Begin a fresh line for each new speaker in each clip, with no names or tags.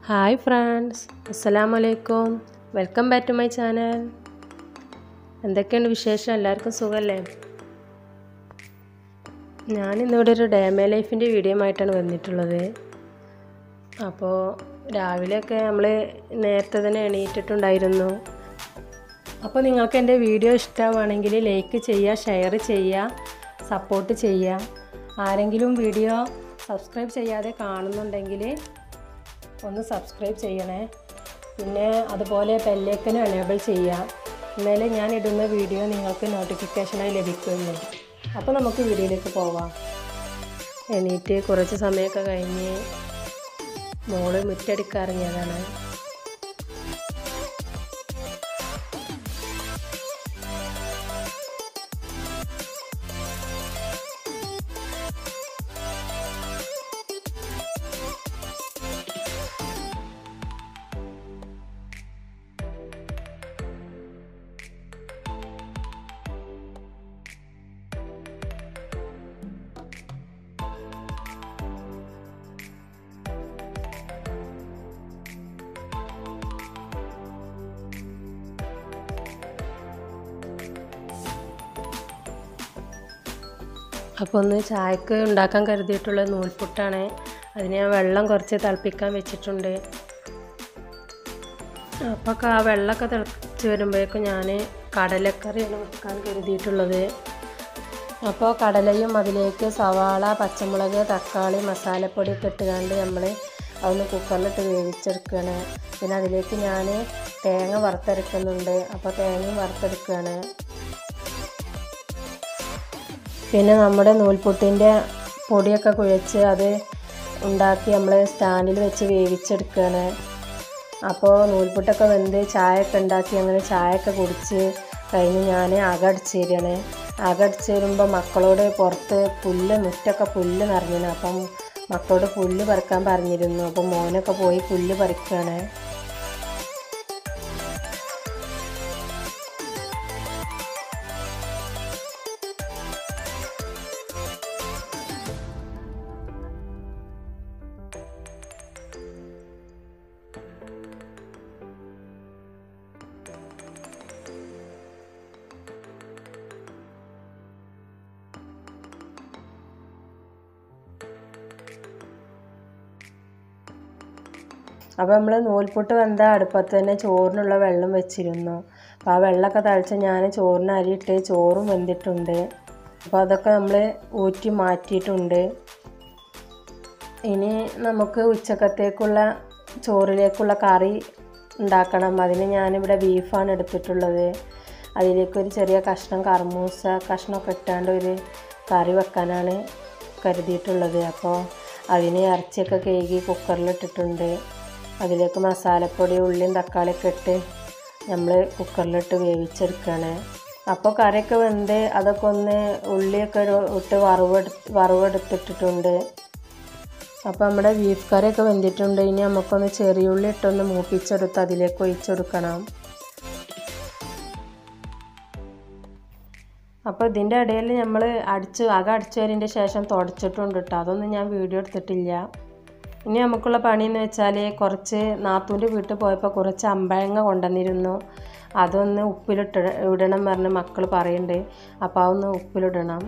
Hi friends, അസ്സലാമു അലൈക്കും. Welcome back to my channel. എന്തൊക്കെയാണ് വിശേഷം? എല്ലാവർക്കും സുഖമല്ലേ? ഞാനിന്നിവിടെ ഒരു ഡേ മൈ ലൈഫിൻ്റെ വീഡിയോ ആയിട്ടാണ് വന്നിട്ടുള്ളത്. അപ്പോൾ രാവിലെയൊക്കെ നമ്മൾ നേരത്തെ തന്നെ എണീറ്റിട്ടുണ്ടായിരുന്നു. അപ്പോൾ നിങ്ങൾക്ക് എൻ്റെ വീഡിയോ ഇഷ്ടമാണെങ്കിൽ ലൈക്ക് ചെയ്യുക, ഷെയർ ചെയ്യുക, സപ്പോർട്ട് ചെയ്യുക. ആരെങ്കിലും വീഡിയോ സബ്സ്ക്രൈബ് ചെയ്യാതെ കാണുന്നുണ്ടെങ്കിൽ ഒന്ന് സബ്സ്ക്രൈബ് ചെയ്യണേ. പിന്നെ അതുപോലെ ബെല്ലൈക്കനും എനേബിൾ ചെയ്യുക. എന്നാലേ ഞാൻ ഇടുന്ന വീഡിയോ നിങ്ങൾക്ക് നോട്ടിഫിക്കേഷനായി ലഭിക്കുള്ളൂ. അപ്പോൾ നമുക്ക് വീഡിയോയിലേക്ക് പോവാം. എണീറ്റ് കുറച്ച് സമയമൊക്കെ കഴിഞ്ഞ് മോള് മുറ്റടിക്കാറിഞ്ഞതാണ്. അപ്പോൾ ഒന്ന് ചായക്ക് ഉണ്ടാക്കാൻ കരുതിയിട്ടുള്ള നൂൽപുട്ടാണ്. അതിന് ഞാൻ വെള്ളം കുറച്ച് തിളപ്പിക്കാൻ വെച്ചിട്ടുണ്ട്. അപ്പോൾ ആ വെള്ളമൊക്കെ തിളച്ച് വരുമ്പോഴേക്കും ഞാൻ കടലക്കറിയാണ് വെക്കാൻ കരുതിയിട്ടുള്ളത്. അപ്പോൾ കടലയും അതിലേക്ക് സവാള, പച്ചമുളക്, തക്കാളി, മസാലപ്പൊടിയൊക്കെ ഇട്ടുകൊണ്ട് നമ്മൾ അതൊന്ന് കുക്കറിലിട്ട് വേവിച്ചെടുക്കുകയാണ്. പിന്നെ അതിലേക്ക് ഞാൻ തേങ്ങ വറുത്തെടുക്കുന്നുണ്ട്. അപ്പോൾ തേങ്ങയും വറുത്തെടുക്കുകയാണ്. പിന്നെ നമ്മുടെ നൂൽപുട്ടിൻ്റെ പൊടിയൊക്കെ കുഴച്ച് അത് ഉണ്ടാക്കി നമ്മൾ സ്റ്റാൻഡിൽ വെച്ച് വേവിച്ചെടുക്കുകയാണ്. അപ്പോൾ നൂൽപുട്ടൊക്കെ വെന്ത് ചായയൊക്കെ ഉണ്ടാക്കി അങ്ങനെ ചായയൊക്കെ കുടിച്ച് കഴിഞ്ഞ് ഞാൻ അകടിച്ച് തരികയാണ്. അകടിച്ച് വരുമ്പോൾ മക്കളോട് പുറത്ത് മുറ്റൊക്കെ പുല്ല് നിറഞ്ഞിരുന്നു. അപ്പം മക്കളോട് പുല്ല് പറിക്കാൻ പറഞ്ഞിരുന്നു. അപ്പം മോനൊക്കെ പോയി പുല്ല് പറിക്കുകയാണ്. അപ്പോൾ നമ്മൾ നൂൽപുട്ട് വെന്ത അടുപ്പത്ത് തന്നെ ചോറിനുള്ള വെള്ളം വെച്ചിരുന്നു. അപ്പോൾ ആ വെള്ളമൊക്കെ തളിച്ച് ഞാൻ ചോറിന് അരിയിട്ട് ചോറും വെന്തിട്ടുണ്ട്. അപ്പോൾ അതൊക്കെ നമ്മൾ ഊറ്റി മാറ്റിയിട്ടുണ്ട്. ഇനി നമുക്ക് ഉച്ചക്കത്തേക്കുള്ള ചോറിലേക്കുള്ള കറി ഉണ്ടാക്കണം. അതിന് ഞാനിവിടെ ബീഫാണ് എടുത്തിട്ടുള്ളത്. അതിലേക്കൊരു ചെറിയ കഷ്ണം കർമൂസ കഷ്ണമൊക്കെ ഇട്ടാണ്ട് ഒരു കറി വെക്കാനാണ് കരുതിയിട്ടുള്ളത്. അപ്പോൾ അതിന് ഇറച്ചിയൊക്കെ കഴുകി കുക്കറിലിട്ടിട്ടുണ്ട്. അതിലേക്ക് മസാലപ്പൊടി, ഉള്ളിയും തക്കാളിയൊക്കെ ഇട്ട് നമ്മൾ കുക്കറിലിട്ട് വേവിച്ചെടുക്കുകയാണ്. അപ്പോൾ കറിയൊക്കെ വെന്ത് അതൊക്കെ ഒന്ന് ഉള്ളിയൊക്കെ ഇട്ട് വറവെടുത്തിട്ടിട്ടുണ്ട്. അപ്പോൾ നമ്മുടെ ബീഫ് കറിയൊക്കെ വെന്തിട്ടുണ്ട്. ഇനി നമുക്കൊന്ന് ചെറിയ ഉള്ളി ഇട്ടൊന്ന് മൂപ്പിച്ചെടുത്ത് അതിലേക്ക് ഒഴിച്ചെടുക്കണം. അപ്പോൾ ഇതിൻ്റെ ഇടയിൽ നമ്മൾ അടിച്ചു വരേണ്ട ശേഷം തുടച്ചിട്ടുണ്ട് കേട്ടോ. അതൊന്നും ഞാൻ വീഡിയോ എടുത്തിട്ടില്ല. ഇനി നമുക്കുള്ള പണിയെന്ന് വെച്ചാൽ കുറച്ച് നാത്തൂൻ്റെ വീട്ടിൽ പോയപ്പോൾ കുറച്ച് അമ്പഴങ്ങ കൊണ്ടുവന്നിരുന്നു. അതൊന്ന് ഇടണം പറഞ്ഞ് മക്കൾ പറയുന്നുണ്ട്. അപ്പോൾ അതൊന്ന് ഉപ്പിലിടണം.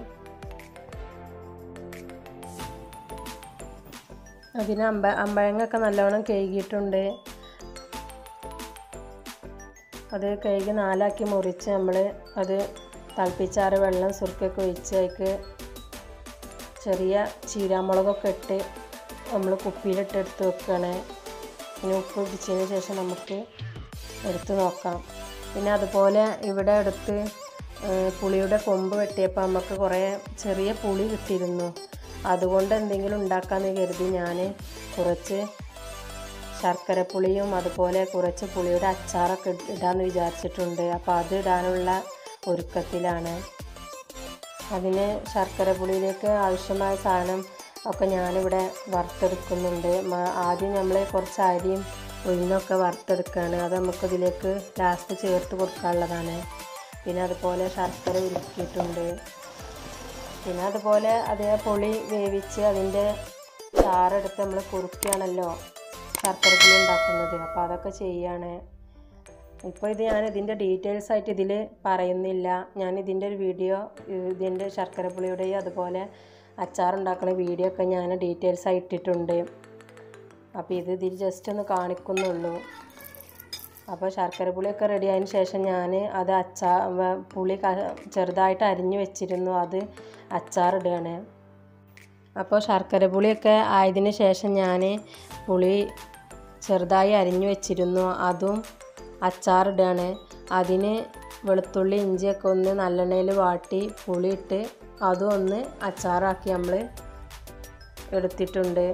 അതിന് അമ്പഴങ്ങൊക്കെ നല്ലവണ്ണം കഴുകിയിട്ടുണ്ട്. അത് കഴുകി നാലാക്കി മുറിച്ച് നമ്മൾ അത് തിളപ്പിച്ചാറ് വെള്ളം സുർക്കൊക്കെ ഒഴിച്ച് അതിലേക്ക് ചെറിയ ചീരാമുളകൊക്കെ ഇട്ട് നമ്മൾ കുപ്പിയിലിട്ട് എടുത്ത് വെക്കുകയാണ്. പിന്നെ ഉപ്പ് പിടിച്ചതിന് ശേഷം നമുക്ക് എടുത്ത് നോക്കാം. പിന്നെ അതുപോലെ ഇവിടെ അടുത്ത് പുളിയുടെ കൊമ്പ് വെട്ടിയപ്പോൾ നമുക്ക് കുറേ ചെറിയ പുളി കിട്ടിയിരുന്നു. അതുകൊണ്ട് എന്തെങ്കിലും ഉണ്ടാക്കാമെന്ന് കരുതി ഞാൻ കുറച്ച് ശർക്കരപ്പുളിയും അതുപോലെ കുറച്ച് പുളിയുടെ അച്ചാറൊക്കെ ഇടാമെന്ന് വിചാരിച്ചിട്ടുണ്ട്. അപ്പോൾ അത് ഇടാനുള്ള ഒരുക്കത്തിലാണ്. അതിന് ശർക്കരപ്പുളിയിലേക്ക് ആവശ്യമായ സാധനം ഒക്കെ ഞാനിവിടെ വറുത്തെടുക്കുന്നുണ്ട്. ആദ്യം നമ്മൾ കുറച്ച് അരിയും ഉഴുന്നൊക്കെ വറുത്തെടുക്കുകയാണ്. അത് നമുക്കിതിലേക്ക് ലാസ്റ്റ് ചേർത്ത് കൊടുക്കാനുള്ളതാണ്. പിന്നെ അതുപോലെ ശർക്കര ഉരുക്കിയിട്ടുണ്ട്. പിന്നെ അതുപോലെ അതേ പുളി വേവിച്ച് അതിൻ്റെ ചാറെടുത്ത് നമ്മൾ കുറുക്കിയാണല്ലോ ശർക്കരപ്പുളി ഉണ്ടാക്കുന്നത്. അപ്പോൾ അതൊക്കെ ചെയ്യാണ്. ഇപ്പോൾ ഇത് ഞാൻ ഇതിൻ്റെ ഡീറ്റെയിൽസ് ആയിട്ട് ഇതിൽ പറയുന്നില്ല. ഞാൻ ഇതിൻ്റെ ഒരു വീഡിയോ, ഇതിൻ്റെ ശർക്കരപ്പുളിയുടെയും അതുപോലെ അച്ചാറുണ്ടാക്കുന്ന വീഡിയോ ഒക്കെ ഞാൻ ഡീറ്റെയിൽസ് ആയി ഇട്ടിട്ടുണ്ട്. അപ്പോൾ ഇതിൽ ജസ്റ്റ് ഒന്ന് കാണിക്കുന്നുള്ളൂ. അപ്പോൾ ശർക്കരപ്പുളിയൊക്കെ റെഡി ആയതിന് ശേഷം ഞാൻ അത് പുളി ചെറുതായിട്ട് അരിഞ്ഞു വെച്ചിരുന്നു, അത് അച്ചാറിടുകയാണ്. അപ്പോൾ ശർക്കരപ്പുളിയൊക്കെ ആയതിന് ശേഷം ഞാൻ പുളി ചെറുതായി അരിഞ്ഞു വെച്ചിരുന്നു, അതും അച്ചാറിടുകയാണ്. അതിന് വെളുത്തുള്ളി ഇഞ്ചിയൊക്കെ ഒന്ന് നല്ലെണ്ണയിൽ വാട്ടി പുളിയിട്ട് അതും ഒന്ന് അച്ചാറാക്കി നമ്മൾ എടുത്തിട്ടുണ്ട്.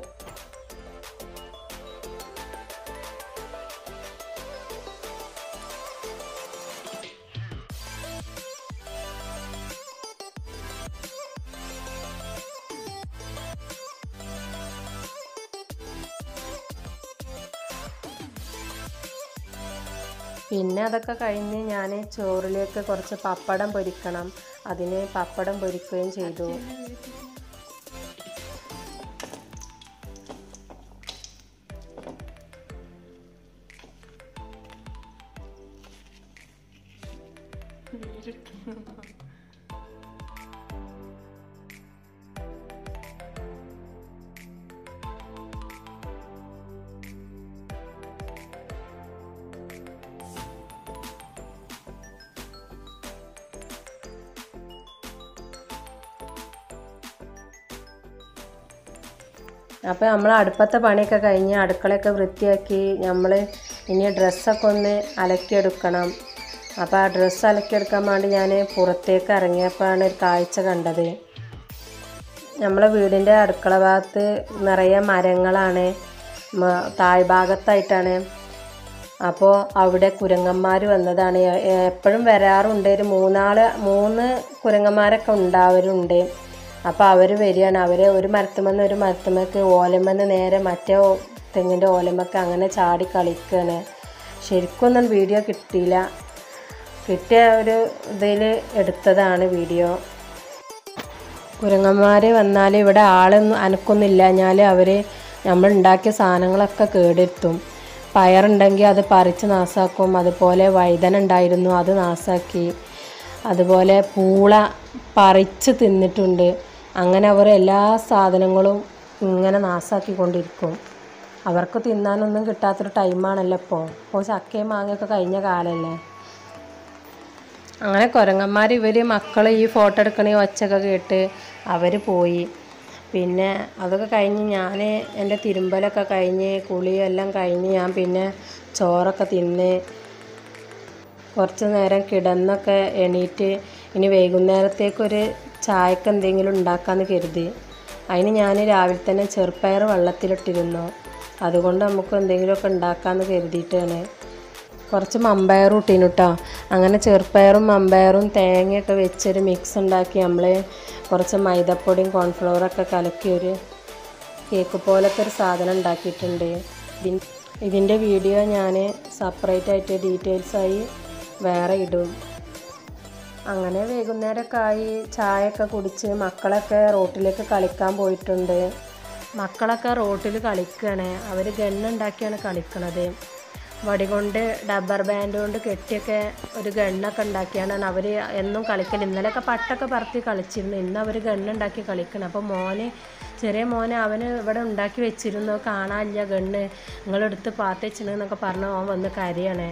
പിന്നെ അതൊക്കെ കഴിഞ്ഞ് ഞാൻ ചോറിലേക്ക് കുറച്ച് പപ്പടം പൊരിക്കണം. അതിന് പപ്പടം പൊരിക്കുകയും ചെയ്തു. അപ്പോൾ നമ്മൾ അടുപ്പത്തെ പണിയൊക്കെ കഴിഞ്ഞ് അടുക്കളയൊക്കെ വൃത്തിയാക്കി നമ്മൾ ഇനി ഡ്രസ്സൊക്കെ ഒന്ന് അലക്കിയെടുക്കണം. അപ്പോൾ ആ ഡ്രസ്സ് അലക്കിയെടുക്കാൻ വേണ്ടി ഞാൻ പുറത്തേക്ക് ഇറങ്ങിയപ്പോഴാണ് ഒരു കാഴ്ച കണ്ടത്. നമ്മളെ വീടിൻ്റെ അടുക്കള ഭാഗത്ത് നിറയെ മരങ്ങളാണ്, താഴ്ഭാഗത്തായിട്ടാണ്. അപ്പോൾ അവിടെ കുരങ്ങന്മാർ വന്നതാണ്. എപ്പോഴും വരാറുണ്ട്. ഒരു 3 കുരങ്ങന്മാരൊക്കെ ഉണ്ടാവരുണ്ട്. അപ്പോൾ അവർ വരികയാണ്. അവർ ഒരു മരത്തുമ്മക്ക് ഓലമ്മന്ന് നേരെ മറ്റേ തെങ്ങിൻ്റെ ഓലമ്മക്ക് അങ്ങനെ ചാടി കളിക്കുകയാണ്. ശരിക്കൊന്നും വീഡിയോ കിട്ടിയില്ല. കിട്ടിയ ഒരു ഇതിൽ എടുത്തതാണ് വീഡിയോ. കുരങ്ങന്മാർ വന്നാൽ ഇവിടെ ആളൊന്നും അനക്കൊന്നുമില്ല. ഞാൻ അവർ നമ്മളുണ്ടാക്കിയ സാധനങ്ങളൊക്കെ കേടെടുത്തും. പയറുണ്ടെങ്കിൽ അത് പറിച്ച് നാസാക്കും. അതുപോലെ വഴുതന ഉണ്ടായിരുന്നു, അത് നാസാക്കി. അതുപോലെ പൂള പറിച്ച് തിന്നിട്ടുണ്ട്. അങ്ങനെ അവർ എല്ലാ സാധനങ്ങളും ഇങ്ങനെ നാസാക്കിക്കൊണ്ടിരിക്കും. അവർക്ക് തിന്നാനൊന്നും കിട്ടാത്തൊരു ടൈമാണല്ലോ ഇപ്പോൾ ചക്കയും മാങ്ങയൊക്കെ കഴിഞ്ഞ കാലമല്ലേ. അങ്ങനെ കുരങ്ങന്മാർ മക്കൾ ഈ ഫോട്ടോ എടുക്കണ ഒച്ചയൊക്കെ കേട്ട് അവർ പോയി. പിന്നെ അതൊക്കെ കഴിഞ്ഞ് ഞാൻ എൻ്റെ തിരുമ്പലൊക്കെ കഴിഞ്ഞ് കുളിയെല്ലാം കഴിഞ്ഞ് ഞാൻ പിന്നെ ചോറൊക്കെ തിന്ന് കുറച്ച് നേരം കിടന്നൊക്കെ എണീറ്റ് ഇനി വൈകുന്നേരത്തേക്കൊരു ചായക്ക് എന്തെങ്കിലും ഉണ്ടാക്കാമെന്ന് കരുതി. അതിന് ഞാൻ രാവിലെ തന്നെ ചെറുപ്പയർ വെള്ളത്തിലിട്ടിരുന്നു. അതുകൊണ്ട് നമുക്ക് എന്തെങ്കിലുമൊക്കെ ഉണ്ടാക്കാമെന്ന് കരുതിയിട്ടാണ്. കുറച്ച് മമ്പയറും ഇട്ടിന് കേട്ടോ. അങ്ങനെ ചെറുപ്പയറും മമ്പയറും തേങ്ങയൊക്കെ വെച്ചൊരു മിക്സ് ഉണ്ടാക്കി നമ്മൾ കുറച്ച് മൈദപ്പൊടിയും കോൺഫ്ലവറൊക്കെ കലക്കി ഒരു കേക്ക് പോലത്തെ ഒരു സാധനം ഉണ്ടാക്കിയിട്ടുണ്ട്. ഇതിൻ്റെ വീഡിയോ ഞാൻ സെപ്പറേറ്റ് ആയിട്ട് ഡീറ്റെയിൽസായി വേറെ ഇടും. അങ്ങനെ വൈകുന്നേരമൊക്കെ ആയി ചായയൊക്കെ കുടിച്ച് മക്കളൊക്കെ റോട്ടിലേക്ക് കളിക്കാൻ പോയിട്ടുണ്ട്. മക്കളൊക്കെ റോട്ടിൽ കളിക്കുകയാണ്. അവർ ഗണ്ണുണ്ടാക്കിയാണ് കളിക്കണത്. വടി കൊണ്ട് റബ്ബർ ബാൻഡ് കൊണ്ട് കെട്ടിയൊക്കെ ഒരു ഗണ്ണൊക്കെ ഉണ്ടാക്കിയാണ് അവർ എന്നും കളിക്കൽ. ഇന്നലെയൊക്കെ പട്ടൊക്കെ പറത്തി കളിച്ചിരുന്നു. ഇന്ന് അവർ ഗണ്ണുണ്ടാക്കി കളിക്കണം. അപ്പോൾ ചെറിയ മോനെ അവന് ഇവിടെ ഉണ്ടാക്കി വെച്ചിരുന്നു, കാണാനില്ല ഗണ്ണ്, നിങ്ങളെടുത്ത് പാത്തച്ചിനെന്നൊക്കെ പറഞ്ഞ് അവൻ വന്ന് കരയാണ്.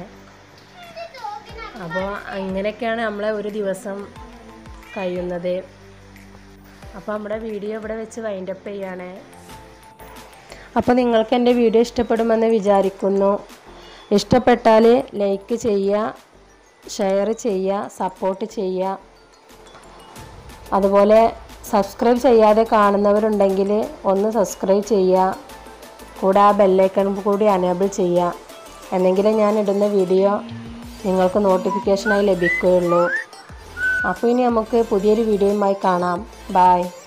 അപ്പോൾ അങ്ങനെയൊക്കെയാണ് നമ്മളെ ഒരു ദിവസം കഴിയുന്നത്. അപ്പോൾ നമ്മുടെ വീഡിയോ ഇവിടെ വെച്ച് വൈൻഡപ്പ് ചെയ്യാണ്. അപ്പോൾ നിങ്ങൾക്ക് എൻ്റെ വീഡിയോ ഇഷ്ടപ്പെടുമെന്ന് വിചാരിക്കുന്നു. ഇഷ്ടപ്പെട്ടാൽ ലൈക്ക് ചെയ്യുക, ഷെയർ ചെയ്യുക, സപ്പോർട്ട് ചെയ്യുക. അതുപോലെ സബ്സ്ക്രൈബ് ചെയ്യാതെ കാണുന്നവരുണ്ടെങ്കിൽ ഒന്ന് സബ്സ്ക്രൈബ് ചെയ്യുക. കൂടെ ആ ബെല്ലൈക്കൺ കൂടി എനേബിൾ ചെയ്യുക. എന്നെങ്കിലും ഞാൻ ഇടുന്ന വീഡിയോ നിങ്ങൾക്ക് നോട്ടിഫിക്കേഷനായി ലഭിക്കുകയുള്ളൂ. അപ്പോൾ ഇനി നമുക്ക് പുതിയൊരു വീഡിയോയുമായി കാണാം. ബൈ.